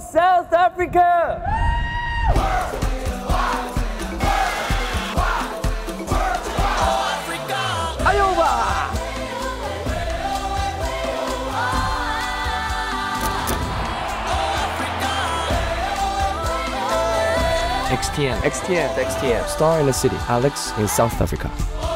South Africa! Ayoba! XTN. XTN. Star in the city. Alex in South Africa.